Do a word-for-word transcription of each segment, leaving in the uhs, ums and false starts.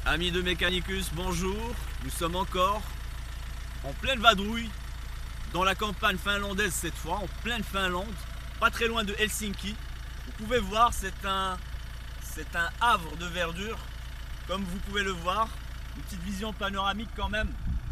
Amis de Mechanicus, bonjour. Nous sommes encore en pleine vadrouille dans la campagne finlandaise cette fois, en pleine Finlande, pas très loin de Helsinki. Vous pouvez voir, c'est un, c'est un havre de verdure, comme vous pouvez le voir. Une petite vision panoramique quand même.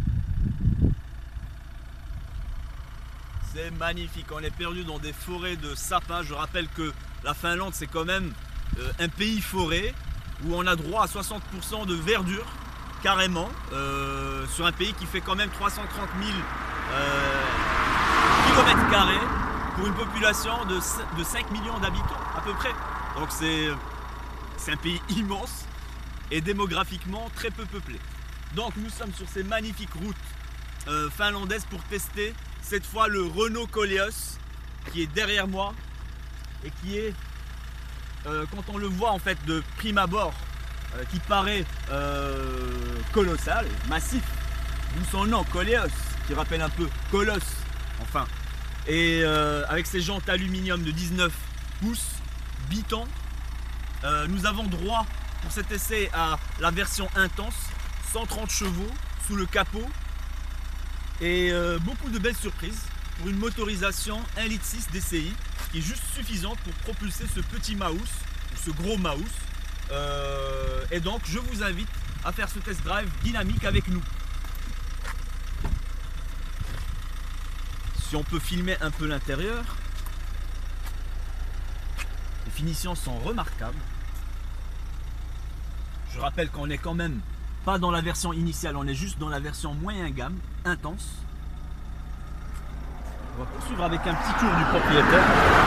C'est magnifique, on est perdu dans des forêts de sapins. Je rappelle que la Finlande, c'est quand même euh, un pays forêt, où on a droit à soixante pour cent de verdure, carrément, euh, sur un pays qui fait quand même trois cent trente mille euh, kilomètres carrés pour une population de, de cinq millions d'habitants à peu près. Donc c'est un pays immense et démographiquement très peu peuplé. Donc nous sommes sur ces magnifiques routes euh, finlandaises pour tester cette fois le Renault Koleos qui est derrière moi et qui est Euh, quand on le voit en fait de prime abord, euh, qui paraît euh, colossal, massif, d'où son nom, Koleos, qui rappelle un peu Colosse, enfin. Et euh, avec ses jantes aluminium de dix-neuf pouces, biton, euh, nous avons droit pour cet essai à la version intense, cent trente chevaux sous le capot, et euh, beaucoup de belles surprises pour une motorisation un litre six D C I qui est juste suffisante pour propulser ce petit Maus, ou ce gros Maus. Euh, et donc je vous invite à faire ce test drive dynamique avec nous. Si on peut filmer un peu l'intérieur, les finitions sont remarquables. Je rappelle qu'on n'est quand même pas dans la version initiale, on est juste dans la version moyen gamme, intense. On va poursuivre avec un petit tour du propriétaire.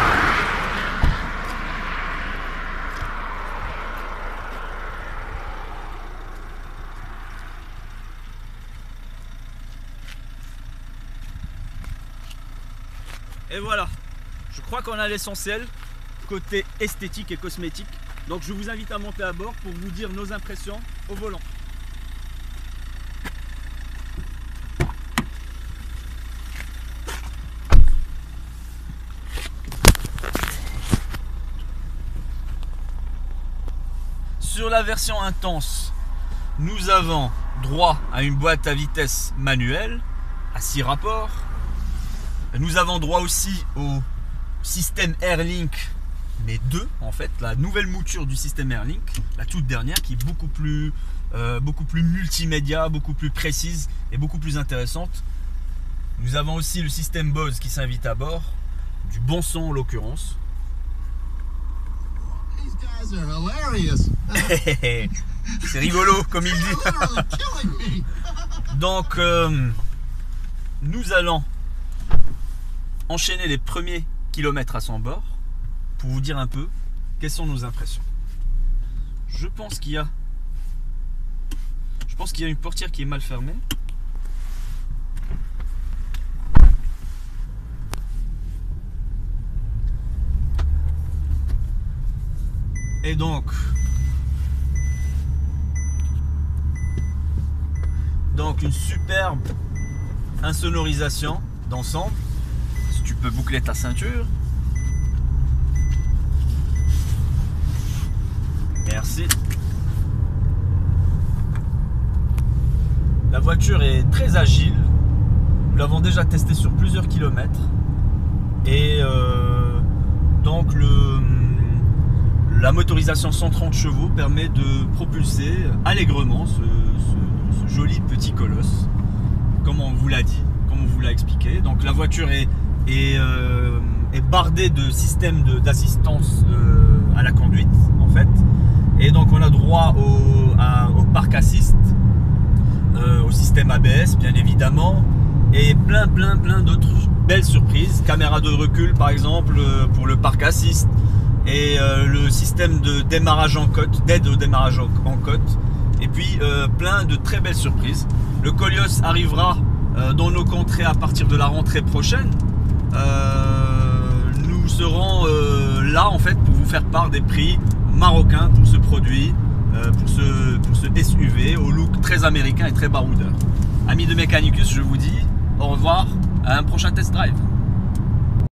Et voilà, je crois qu'on a l'essentiel côté esthétique et cosmétique. Donc je vous invite à monter à bord pour vous dire nos impressions au volant. Sur la version intense, nous avons droit à une boîte à vitesse manuelle à six rapports. Nous avons droit aussi au système Airlink, mais deux en fait, la nouvelle mouture du système Airlink, la toute dernière qui est beaucoup plus, euh, beaucoup plus multimédia, beaucoup plus précise et beaucoup plus intéressante. Nous avons aussi le système Bose qui s'invite à bord, du bon son en l'occurrence. C'est rigolo comme il dit. Donc euh, nous allons enchaîner les premiers kilomètres à son bord pour vous dire un peu quelles sont nos impressions. Je pense qu'il y a je pense qu'il y a une portière qui est mal fermée. Et donc, donc une superbe insonorisation d'ensemble. Si tu peux boucler ta ceinture. Merci. La voiture est très agile. Nous l'avons déjà testé sur plusieurs kilomètres. Et euh, donc le... La motorisation cent trente chevaux permet de propulser allègrement ce, ce, ce joli petit colosse, comme on vous l'a dit, comme on vous l'a expliqué. Donc la voiture est, est, euh, est bardée de systèmes d'assistance euh, à la conduite en fait. Et donc on a droit au, à, au parc assist, euh, au système A B S bien évidemment, et plein plein plein d'autres belles surprises. Caméra de recul par exemple pour le parc assist. Et euh, le système de démarrage en côte, d'aide au démarrage en, en côte, et puis euh, plein de très belles surprises. Le Koleos arrivera euh, dans nos contrées à partir de la rentrée prochaine. Euh, nous serons euh, là en fait pour vous faire part des prix marocains pour ce produit, euh, pour, ce, pour ce S U V au look très américain et très baroudeur. Amis de Mechanicus, je vous dis au revoir à un prochain test drive.